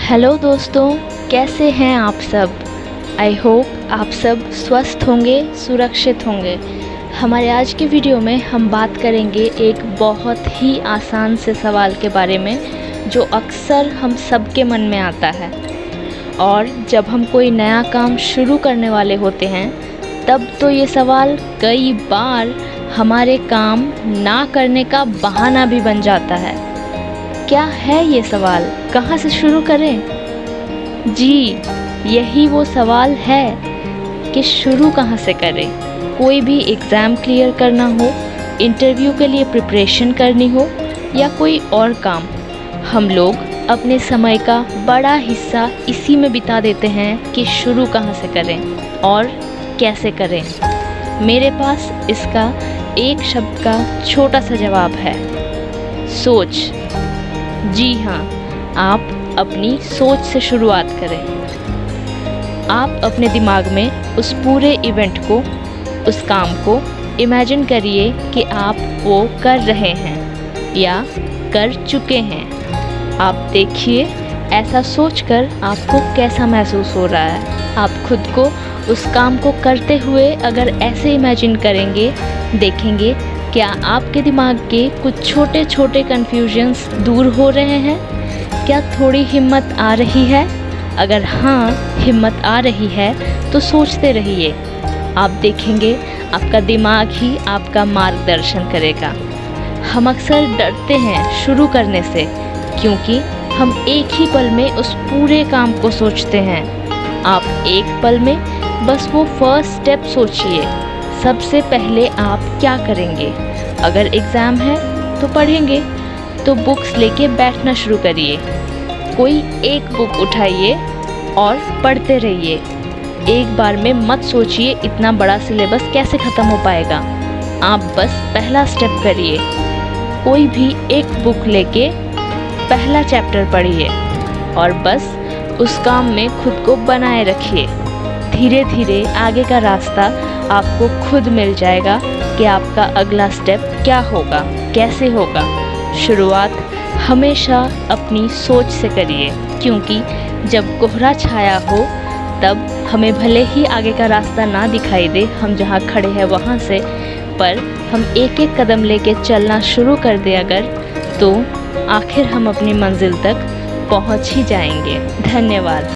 Hello दोस्तों, कैसे हैं आप सब। आई होप आप सब स्वस्थ होंगे, सुरक्षित होंगे। हमारे आज के वीडियो में हम बात करेंगे एक बहुत ही आसान से सवाल के बारे में जो अक्सर हम सब के मन में आता है। और जब हम कोई नया काम शुरू करने वाले होते हैं तब तो ये सवाल कई बार हमारे काम ना करने का बहाना भी बन जाता है। क्या है ये सवाल, कहाँ से शुरू करें? जी, यही वो सवाल है कि शुरू कहाँ से करें। कोई भी एग्ज़ाम क्लियर करना हो, इंटरव्यू के लिए प्रिपरेशन करनी हो या कोई और काम, हम लोग अपने समय का बड़ा हिस्सा इसी में बिता देते हैं कि शुरू कहाँ से करें और कैसे करें। मेरे पास इसका एक शब्द का छोटा सा जवाब है, सोच। जी हाँ, आप अपनी सोच से शुरुआत करें। आप अपने दिमाग में उस पूरे इवेंट को, उस काम को इमेजिन करिए कि आप वो कर रहे हैं या कर चुके हैं। आप देखिए ऐसा सोचकर आपको कैसा महसूस हो रहा है। आप खुद को उस काम को करते हुए अगर ऐसे इमेजिन करेंगे, देखेंगे क्या आपके दिमाग के कुछ छोटे छोटे कन्फ्यूजन्स दूर हो रहे हैं। क्या थोड़ी हिम्मत आ रही है? अगर हाँ, हिम्मत आ रही है तो सोचते रहिए। आप देखेंगे आपका दिमाग ही आपका मार्गदर्शन करेगा। हम अक्सर डरते हैं शुरू करने से क्योंकि हम एक ही पल में उस पूरे काम को सोचते हैं। आप एक पल में बस वो फर्स्ट स्टेप सोचिए। सबसे पहले आप क्या करेंगे? अगर एग्ज़ाम है तो पढ़ेंगे, तो बुक्स लेके बैठना शुरू करिए। कोई एक बुक उठाइए और पढ़ते रहिए। एक बार में मत सोचिए इतना बड़ा सिलेबस कैसे ख़त्म हो पाएगा। आप बस पहला स्टेप करिए। कोई भी एक बुक लेके पहला चैप्टर पढ़िए और बस उस काम में खुद को बनाए रखिए। धीरे धीरे आगे का रास्ता आपको खुद मिल जाएगा कि आपका अगला स्टेप क्या होगा, कैसे होगा। शुरुआत हमेशा अपनी सोच से करिए क्योंकि जब कोहरा छाया हो तब हमें भले ही आगे का रास्ता ना दिखाई दे, हम जहाँ खड़े हैं वहाँ से, पर हम एक एक कदम लेके चलना शुरू कर दें अगर, तो आखिर हम अपनी मंजिल तक पहुँच ही जाएंगे। धन्यवाद।